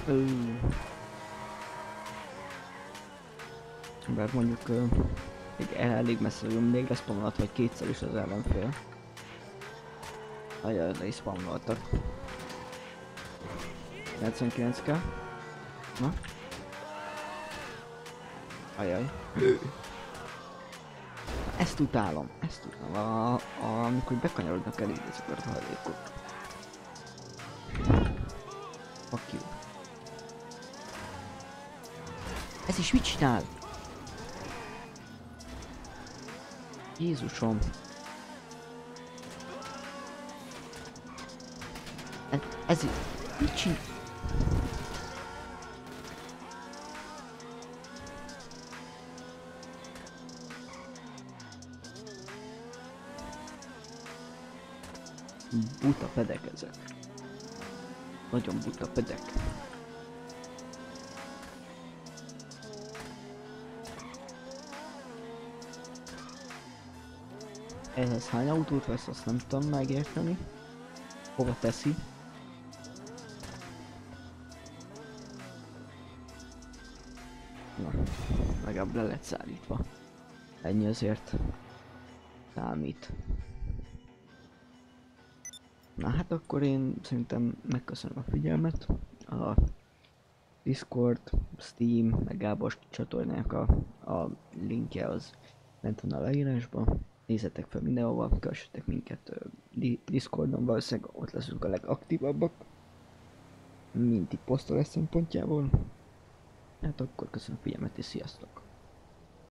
Bár mondjuk uh, még elég messze vagyunk, még leszpamolhat vagy kétszer is az ellenfél. Ajaj, le is spamoltak. kilencvenkilenc ká. Na. Ajaj. Ezt utálom, ezt utálom. A, a, amikor bekanyarodnak elég ezeket a haladékok. Fuck you. Ez is mit csinál? Jézusom. Ez, ez mit csinál? Buta pedek ezek. Nagyon buta pedek. Ehhez hány autót vesz, azt nem tudom megérteni. Hova teszi? Na, legalább le lett szállítva. Ennyi azért számít. Na hát akkor én szerintem megköszönöm a figyelmet. A Discord, Steam, meg Gábor csatornának a, a linkje az bent van a leírásban. Nézzetek fel mindenhova, kövessetek minket uh, Discordon, valószínűleg ott leszünk a legaktívabbak. Minti posztolás szempontjából. Hát akkor köszönöm a figyelmet és sziasztok!